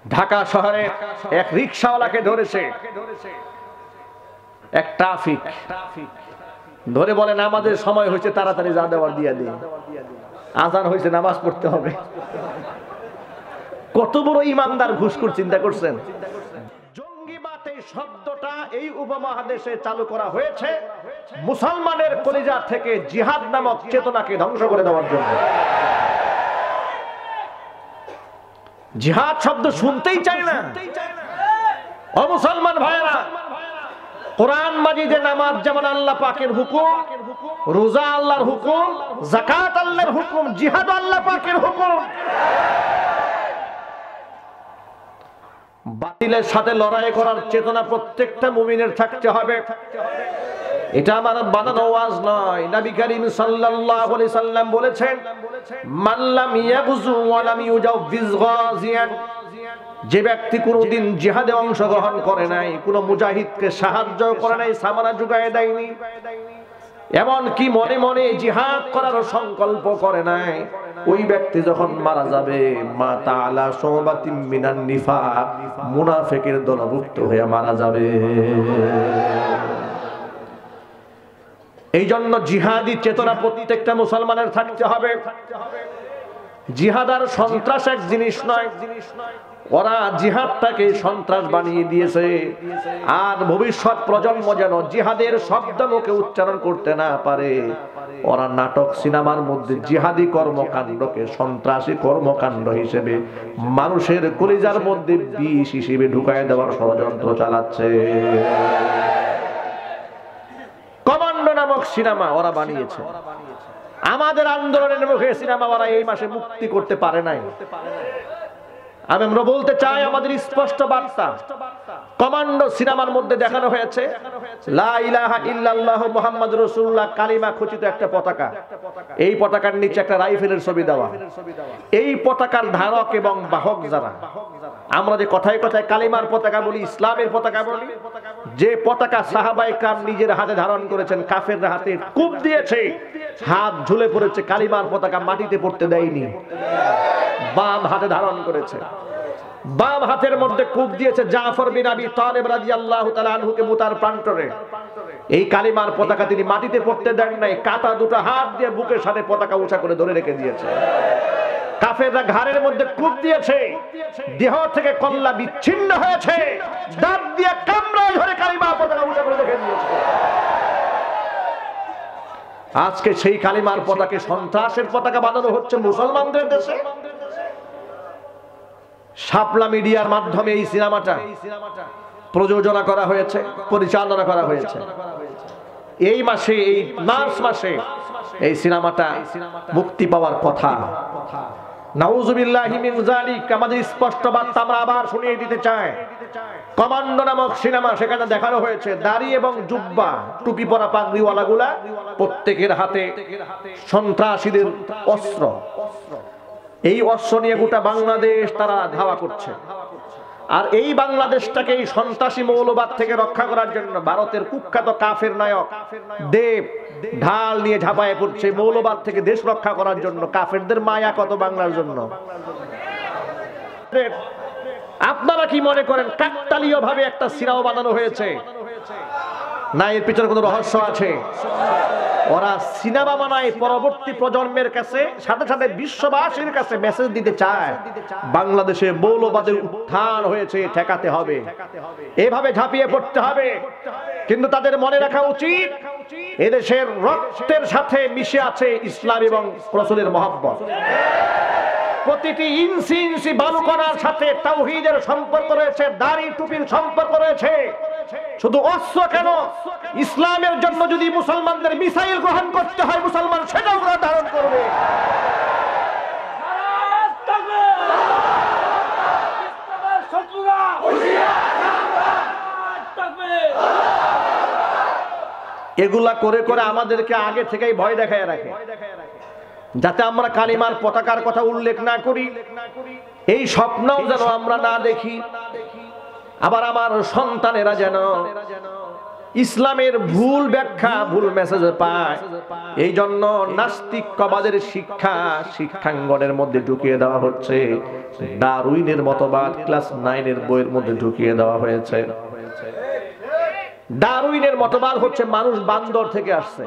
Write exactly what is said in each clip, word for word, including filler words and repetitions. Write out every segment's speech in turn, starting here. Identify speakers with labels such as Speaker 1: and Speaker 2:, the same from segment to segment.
Speaker 1: ঢাকা শহরে এক রিকশাওয়ালাকে ধরেছে এক ট্রাফিক, ধরে বলে নামাজের সময় হয়েছে, তাড়াতাড়ি যা দেওয়ার দিয়ে দিন, আজান হয়েছে, নামাজ পড়তে হবে। কত বড় ইমানদার ঘুষখোর, চিন্তা করছেন? জঙ্গিবাদ এই শব্দটা এই উপমহাদেশে চালু করা হয়েছে মুসলমানের কলিজা থেকে জিহাদ নামক চেতনাকে ধ্বংস করে দেওয়ার জন্য। জিহাদ শব্দ শুনতেই চায় না ও মুসলমান ভাইয়েরা। কোরআন মাজিদে নামাজ যেমন আল্লাহ পাকের হুকুম, রোজা আল্লাহর হুকুম, যাকাত আল্লাহর হুকুম, জিহাদ আল্লাহ পাকের হুকুম। বাতিলের সাথে লড়াই করার চেতনা প্রত্যেকটা মুমিনের থাকতে হবে। এটা আমার বানানো ওয়াজ নয়, নবী করিম সাল্লাল্লাহু আলাইহি সাল্লাম বলেছেন, মান লাম ইয়াগজু ওয়া লাম ইউজাওবিজ গাজিয়ান, যে ব্যক্তি কোনদিন জিহাদে অংশগ্রহণ করে নাই, কোন মুজাহিদকে সাহায্য করে নাই, সামানা জুগায় দেয়নি, এমন কি মনে মনে জিহাদ করার সংকল্প করে নাই, ওই ব্যক্তি যখন মারা যাবে মা তাআলা শুবাতিম মিনান নিফাক, মুনাফিকের দলভুক্ত হয়ে মারা যাবে। এই জন্য জিহাদি চেতনা প্রত্যেকটা মুসলমানের থাকতে হবে। জিহাদ আর সন্ত্রাস এক জিনিস নয়, ওরা জিহাদটাকে সন্ত্রাস বানিয়ে দিয়েছে। আর ভবিষ্যৎ প্রজন্ম যেন জিহাদের শব্দ মুখে উচ্চারণ করতে না পারে, ওরা নাটক সিনেমার মধ্যে জিহাদি কর্মকাণ্ডকে সন্ত্রাসী কর্মকাণ্ড হিসেবে মানুষের কলিজার মধ্যে বিষ হিসেবে ঢুকায় দেওয়ার ষড়যন্ত্র চালাচ্ছে। কমান্ডো নামক সিনেমা ওরা বানিয়েছে। আমাদের আন্দোলনের মুখে সিনেমা ওরা এই মাসে মুক্তি করতে পারে নাই। আমি আমরা বলতে চাই, আমাদের স্পষ্ট বার্তা, কমান্ডো সিনেমার মধ্যে দেখানো হয়েছে লা ইলাহা ইল্লাল্লাহ মুহাম্মাদুর রাসূলুল্লাহ কালিমা খচিত একটা পতাকা, এই পতাকার নিচে একটা রাইফেলের ছবি দেওয়া। এই পতাকার ধারক এবং বাহক যারা, আমরা যে কথায় কথায় কালিমার পতাকা বলি, ইসলামের পতাকা বলি, যে পতাকা সাহাবায়ে کرام নিজের হাতে ধারণ করেছেন, কাফেররা হাতে কূপ দিয়েছে, হাত ঝুলে পড়েছে, কালিমার পতাকা মাটিতে পড়তে দেয়নি, বাম হাতে ধারণ করেছে। বাম হাতের মধ্যে কূপ দিয়েছে জাফর বিন আবি তালেব রাদিয়াল্লাহু তাআলা আনহুকে মুতার প্রান্তরে। এই কালিমার পতাকা তিনি মাটিতে পড়তে দেন নাই, কাটা দুটো হাত দিয়ে বুকের সাথে পতাকা উঁচা করে ধরে রেখে দিয়েছে। কাফেররা ঘাড়ের মধ্যে কূপ দিয়েছে, দেহ থেকে কল্লা বিচ্ছিন্ন হয়েছে, দাঁত দিয়ে কামড়ায় ধরে কালিমার পতাকা উঁচা করে রেখে দিয়েছে। আজকে সেই কালিমার পতাকা সন্ত্রাসের পতাকা বানানো হচ্ছে মুসলমানদের দেশে। শাপলা মিডিয়ার মাধ্যমে এই সিনেমাটা প্রযোজনা করা হয়েছে, পরিচালনা করা হয়েছে। এই মাসে, এই মার্চ মাসে এই সিনেমাটা মুক্তি পাওয়ার কথা। নাউযুবিল্লাহি মিন যালিক। আমাদের স্পষ্ট বার্তা আমরা আবার শুনিয়ে দিতে চাই। কমান্ডো নামক সিনেমা, সেখানে দেখানো হয়েছে দাড়ি এবং জুব্বা, টুপি পরা পাগড়িওয়ালাগুলা, প্রত্যেকের হাতে সন্ত্রাসীদের অস্ত্র। এই অস্ত্র নিয়ে গোটা বাংলাদেশ তারা ধাওয়া করছে। আর এই বাংলাদেশটাকে এই সন্ত্রাসী মৌলবাদ থেকে রক্ষা করার জন্য ভারতের কুখ্যাত কাফের নায়ক দেব ঢাল নিয়ে ঝাঁপায় পড়ছে মৌলবাদ থেকে দেশ রক্ষা করার জন্য। কাফেরদের মায়া কত বাংলার জন্য। আপনারা কি মনে করেন কাকতালীয় ভাবে একটা সিনেমা বানানো হয়েছে না এর পিছনে কোনো রহস্য আছে? ওরা সিনেমা বানায় পরবর্তী প্রজন্মের কাছে, সাথে সাথে বিশ্ববাসীর কাছে মেসেজ দিতে চায় বাংলাদেশে মৌলবাদের উত্থান হয়েছে, ঠেকাতে হবে, এভাবে ঝাঁপিয়ে পড়তে হবে। কিন্তু তাদের মনে রাখা উচিত এদেশের রক্তের সাথে মিশে আছে ইসলাম এবং রাসূলের মহব্বত। প্রতিটি ইঞ্চি ইঞ্চি বালুকণার সাথে তাওহীদের সম্পর্ক রয়েছে, দাড়ি টুপির সম্পর্ক রয়েছে। শুধু অস্ত্র কেন, ইসলামের জন্য যদি মুসলমানদের মিসাইল গ্রহণ করতে হয়, মুসলমান সেটাও ধারণ করবে। এগুলা করে করে আমাদেরকে আগে থেকেই ভয় দেখায় রাখে, যাতে আমরা কালিমার পতাকার কথা উল্লেখ না করি, এই স্বপ্নও যেন আমরা না দেখি। আবার আমার সন্তানেরা যেন ইসলামের ভুল ব্যাখ্যা ভুল মেসেজ পায়, এই জন্য নাস্তিকবাদের শিক্ষা শিক্ষাঙ্গনের মধ্যে ঢুকিয়ে দেওয়া হচ্ছে। ডারউইনের মতবাদ ক্লাস নাইনের বইয়ের মধ্যে ঢুকিয়ে দেওয়া হয়েছে। ডারউইনের মতবাদ হচ্ছে মানুষ বান্দর থেকে আসছে।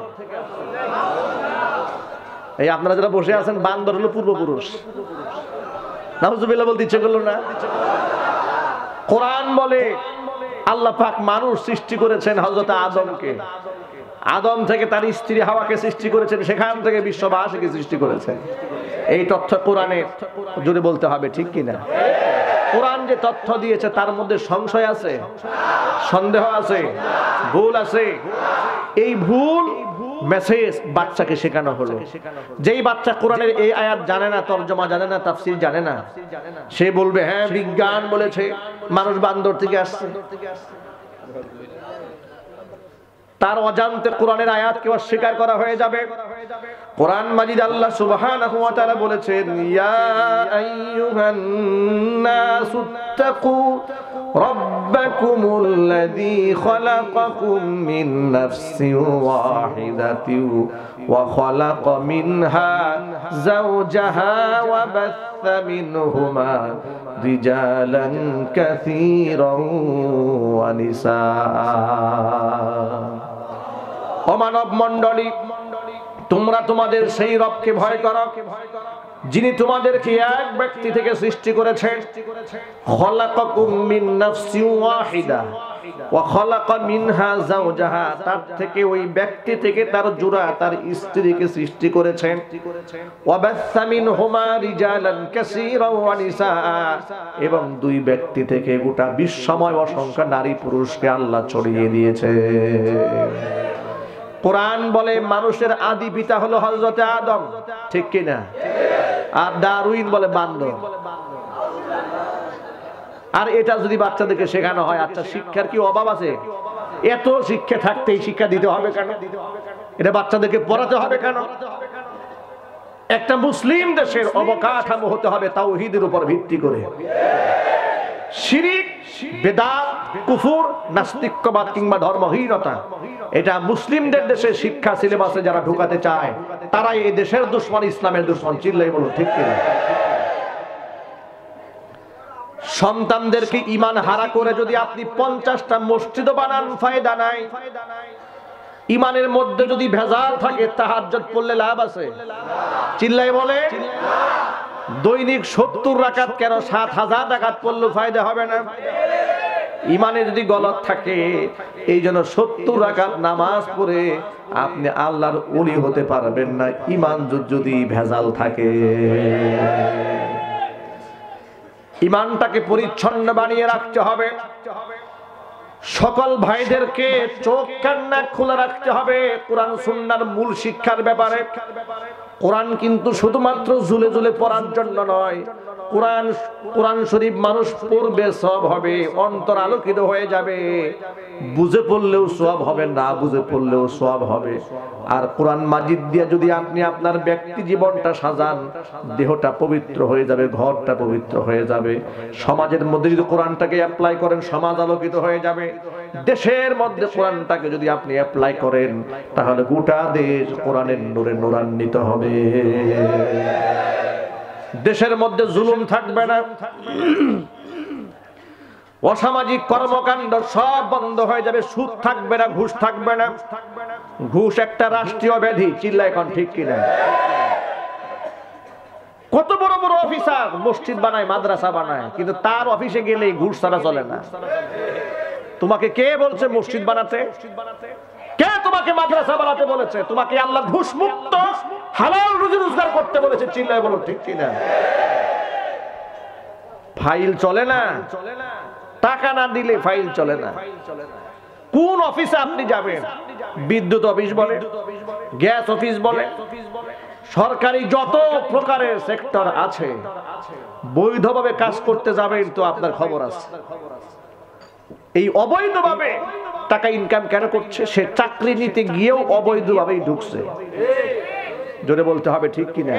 Speaker 1: এই আপনারা যারা বসে আছেন, বান্দর হলো পূর্বপুরুষ। নাউজুবিল্লাহ বলতে ইচ্ছে করলো না? কোরআন বলে আল্লাহ পাক মানুষ সৃষ্টি করেছেন হযরত আদমকে, আদম থেকে তার স্ত্রী হাওয়াকে সৃষ্টি করেছেন, সেখান থেকে বিশ্ববাসীকে সৃষ্টি করেছেন। এই তথ্য কোরআনে জুড়ে বলতে হবে, ঠিক কিনা? কোরআন যে তথ্য দিয়েছে তার মধ্যে সংশয় আছে, সন্দেহ আছে, ভুল আছে। এই ভুল মেসেজ বাচ্চাকে শেখানো হলো। যেই বাচ্চা কোরআনের এই আয়াত জানে না, তরজমা জানে না, তাফসীর জানে না, সে বলবে হ্যাঁ বিজ্ঞান বলেছে মানুষ বান্দর থেকে আসছে। তার অজান্তে কোরআনের আয়াতকে অস্বীকার করা হয়ে যাবে। কোরআন মাজিদ আল্লাহ সুবহানাহু ওয়া তাআলা বলেছেন, ইয়া আইয়ুহান নাসুত্তাকু রাব্বাকুমুল্লাযী খালাকাকুম মিন নাফসিন ওয়াহিদাতিন ওয়া খালাকা মিনহা যাওজাহা ওয়া বাথা মিনহুমা রিজালান কাসীরান ওয়া নিসাআ। ও মানব মণ্ডলী, তোমরা তোমাদের সেই রবকে ভয় করো যিনি তোমাদেরকে এক ব্যক্তি থেকে সৃষ্টি করেছেন। খালাকাকুম মিন নাফসিন ওয়াহিদা ওয়া খালাকা মিনহা যাওজাহা, তার থেকে ওই ব্যক্তি থেকে তার জোড়া তার স্ত্রীকে সৃষ্টি করেছেন। ওয়া বাথা মিনহুমা রিজালান কাসীরান ওয়া নিসাআ, এবং দুই ব্যক্তি থেকে গোটা বিশ্বময় অসংখ্য নারী পুরুষকে আল্লাহ ছড়িয়ে দিয়েছে। কোরআন বলে মানুষের আদি পিতা হলো হযরত আদম, ঠিক কিনা? আর ডারউইন বলে বান্দর। আর এটা যদি বাচ্চাদেরকে শেখানো হয়, আচ্ছা শিক্ষার কি অভাব আছে? এত শিক্ষা থাকতে এই শিক্ষা দিতে হবে কেন? এটা বাচ্চাদেরকে পড়াতে হবে কেন? একটা মুসলিম দেশের অবকাঠামো হতে হবে তাওহীদের উপর ভিত্তি করে। শিরিক, বেদাত, কুফর, নাস্তিক্যবাদ কিংবা ধর্মহীনতা, এটা মুসলিমদের দেশে শিক্ষা সিলেবাসে যারা ঢোকাতে চায় তারাই এই দেশের দুশমন, ইসলামের দুশমন। চিল্লাই বলো, ঠিক কিনা? সন্তানদেরকে ঈমান হারা করে যদি আপনি পঞ্চাশটা মসজিদ বানান, ফায়দা নাই। ঈমানের মধ্যে যদি ভেজাল থাকে, তাহাজ্জুদ পড়লে লাভ আছে? চিল্লাই বলে। দৈনিক সত্তর রাকাত কেন সাত হাজার রাকাত পড়লেও ফায়দা হবে না। ঈমানে যদি গলত থাকে, এই জন্য সত্তর রাকাত নামাজ পড়ে আপনি আল্লাহর ওলি হতে পারবেন না, ঈমান যদি ভেজাল থাকে। ঈমানটাকে পরিচ্ছন্ন বানিয়ে রাখতে হবে। সকল ভাইদেরকে চোখ কান নাক খোলা রাখতে হবে কোরআন সুন্নাহর মূল শিক্ষার ব্যাপারে। কোরআন কিন্তু শুধুমাত্র ঝুলে ঝুলে পড়ার জন্য নয়। কোরআন কোরআন শরীফ মানুষ পড়বে, সওয়াব হবে, অন্তর আলোকিত হয়ে যাবে। বুঝে পড়লেও সওয়াব হবে, না বুঝে পড়লেও সওয়াব হবে। আর কোরআন মাজিদ দিয়ে যদি আপনি আপনার ব্যক্তি জীবনটা সাজান, দেহটা পবিত্র হয়ে যাবে, ঘরটা পবিত্র হয়ে যাবে। সমাজের মধ্যে যদি কোরআনটাকে অ্যাপ্লাই করেন, সমাজ আলোকিত হয়ে যাবে। দেশের মধ্যে কোরআনটাকে যদি আপনি অ্যাপ্লাই করেন, তাহলে গোটা দেশ কোরআনের নূরে নূরান্বিত হবে। দেশের মধ্যে জুলুম থাকবে না, অসামাজিক কর্মকাণ্ড সব বন্ধ হয়ে যাবে। সুদ থাকবে না, ঘুষ থাকবে না। ঘুষ একটা রাষ্ট্রীয় ব্যাধি, চিল্লা এখন, ঠিক কিনা? কত বড় বড় অফিসার মসজিদ বানায়, মাদ্রাসা বানায়, কিন্তু তার অফিসে গেলে ঘুষ ছাড়া চলে না। তোমাকে কে বলছে মসজিদ বানাতে? কে তোমাকে মাদ্রাসা বানাতে বলেছে? তোমাকে আল্লাহ ঘুষ মুক্ত হালাল রুজি রোজগার করতে বলেছে, চিল্লায় বলো, ঠিক কিনা? ফাইল চলে না, টাকা না দিলে ফাইল চলে না। কোন অফিসে আপনি যাবেন, বিদ্যুৎ অফিস বলে, গ্যাস অফিস বলে, সরকারি যত প্রকারের সেক্টর আছে, বৈধভাবে কাজ করতে যাবেন তো আপনার খবর আছে। এই অবৈধভাবে টাকা ইনকাম কেন করছে? সে চাকরি নিতে গিয়েও অবৈধভাবেই ঢুকছে। জোরে বলতে হবে, ঠিক কিনা?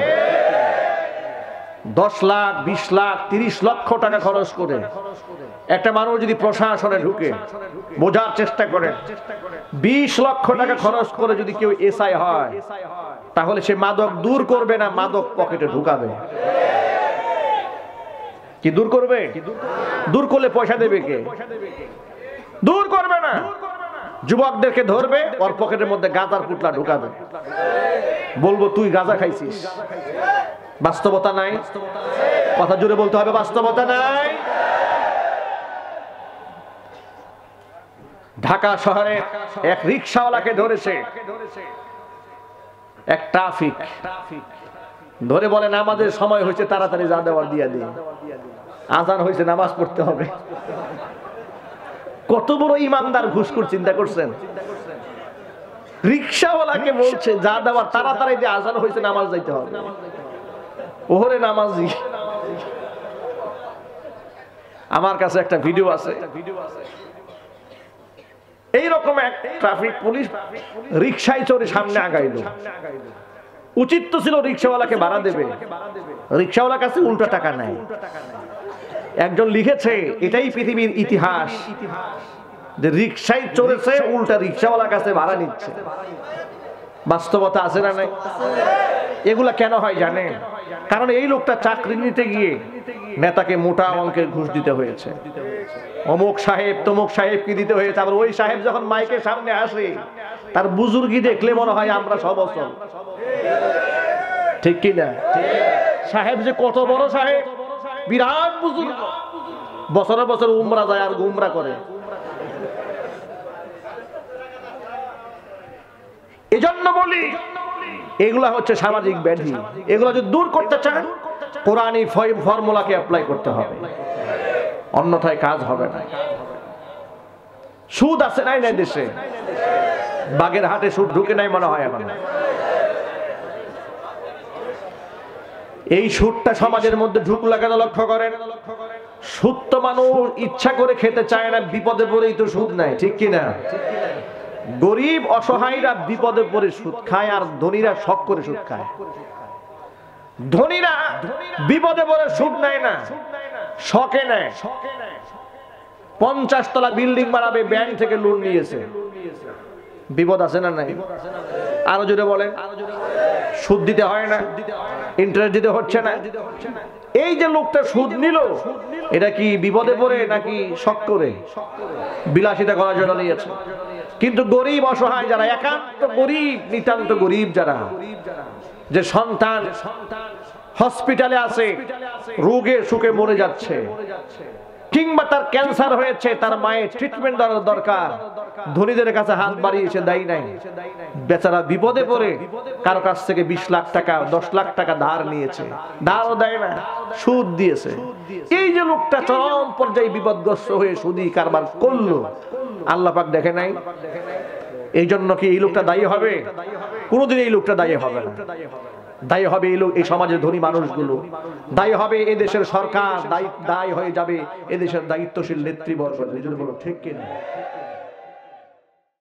Speaker 1: দশ লাখ, বিশ লাখ, তিরিশ লক্ষ টাকা খরচ করে একটা মানুষ যদি প্রশাসনে ঢুকে, বোঝার চেষ্টা করেন বিশ লক্ষ টাকা খরচ করে যদি কেউ এসআই হয়, তাহলে সে মাদক দূর করবে না মাদক পকেটে ঢুকাবে? কি দূর করবে? দূর করলে পয়সা দেবে কে? দূর করবে না। যুবকদেরকে ধরবে, ওর পকেটের মধ্যে গাঁজার পুটলা ঢুকাবে, বলবো তুই গাঁজা খাইছিস। বাস্তবতা নাই, কথা জুড়ে বলতে হবে, বাস্তবতা নাই। ঢাকা শহরে এক রিকশাওয়ালাকে ধরেছে এক ট্রাফিক, ধরে বলেন আমাদের সময় হয়েছে, তাড়াতাড়ি যা দেওয়ার দিয়া দিই, আজান হয়েছে, নামাজ পড়তে হবে। কত বড় ইমানদার ঘুষখোর, চিন্তা করছেন? রিকশাওয়ালাকে বলছে যা দেওয়ার তাড়াতাড়ি দিয়ে, আজান হয়েছে, নামাজ যাইতে হবে। ওরে নামাজি, আমার কাছে একটা ভিডিও আছে, এইরকম এক ট্রাফিক পুলিশ রিকশায় চড়ে সামনে আগাইল। উচিত তো ছিল রিকশাওয়ালাকে ভাড়া দেবে, রিকশাওয়ালার কাছে উল্টো টাকা নাই। একজন লিখেছে এটাই পৃথিবীর ইতিহাস, যে রিকশায় চড়েছে, উল্টা রিকশাওয়ালার কাছে ভাড়া নিচ্ছে। বাস্তবতা আছে না নাই? এগুলা কেন হয় জানেন? কারণ এই লোকটা চাকরি নিতে গিয়ে নেতাকে মোটা অঙ্কের ঘুষ দিতে হয়েছে, অমুক সাহেব তমুক সাহেব কি দিতে হয়েছে। আবার ওই সাহেব যখন মাইকের সামনে আসে, তার বুজুর্গি দেখলে মনে হয় আমরা সব অসল, ঠিক কিনা? সাহেব যে কত বড় সাহেব, বিরাট বুজুর্গ, বছরে বছর উমরা যায় আর গুমরা করে। এজন্য বলি এগুলা হচ্ছে সামাজিক ব্যাধি। এগুলা যদি দূর করতে চান, কোরআনী ফর্মুলাকে অ্যাপ্লাই করতে হবে, অন্যথায় কাজ হবে না। সুদ আছে নাই নাই দেশে? বাগের হাটে সুদ ঢুকে নাই মনে হয় এখন। এই সুদটা সমাজের মধ্যে ঢুক লাগানো, লক্ষ্য করেন। সুদ তো মানুষ ইচ্ছা করে খেতে চায় না, বিপদে পড়েই তো সুদ নাই, ঠিক কিনা? গরিব অসহায়রা বিপদে পড়ে সুদ খায়, আর ধনীরা শখ করে সুদ খায়। ধনীরা বিপদে পড়ে সুদ নেয় না, শখে নেয়। পঞ্চাশ তলা বিল্ডিং বানাবে, ব্যাংক থেকে লোন নিয়েছে, বিপদ আছে না নাই? আরো জোরে বলেন। সুদ দিতে হয় না, ইন্টারেস্ট দিতে হচ্ছে না। এই যে লোকটা সুদ নিল, এটা কি বিপদে পড়ে নাকি শখ করে? বিলাসিতা করার জন্য নিয়েছে। কিন্তু গরিব অসহায় যারা, একান্ত গরিব, নিতান্ত গরিব যারা, যে সন্তান হসপিটালে আছে, রোগে সুখে মরে যাচ্ছে, কিংবা তার ক্যান্সার হয়েছে, তার মায়ের ট্রিটমেন্ট দেওয়ার দরকার, ধনীদের কাছে হাত বাড়িয়েছে, দেয় নাই। বেচারা বিপদে পড়ে কারো কাছ থেকে বিশ লাখ টাকা দশ লাখ টাকা ধার নিয়েছে, ধারও দেয় না, সুদ দিয়েছে। এই যে লোকটা চরম পর্যায়ে বিপদগ্রস্ত হয়ে সুদি কারবার করলো, আল্লাহ পাক দেখে নাই? এই জন্য কি এই লোকটা দায়ী হবে? কোনোদিন এই লোকটা দায়ী হবে না। দায়ী হবে এই লোক, এই সমাজের ধনী মানুষগুলো, দায়ী হবে এদেশের সরকার, দায়ী দায়ী হয়ে যাবে এদেশের দায়িত্বশীল নেতৃবর্গ। ঠিক কিনা?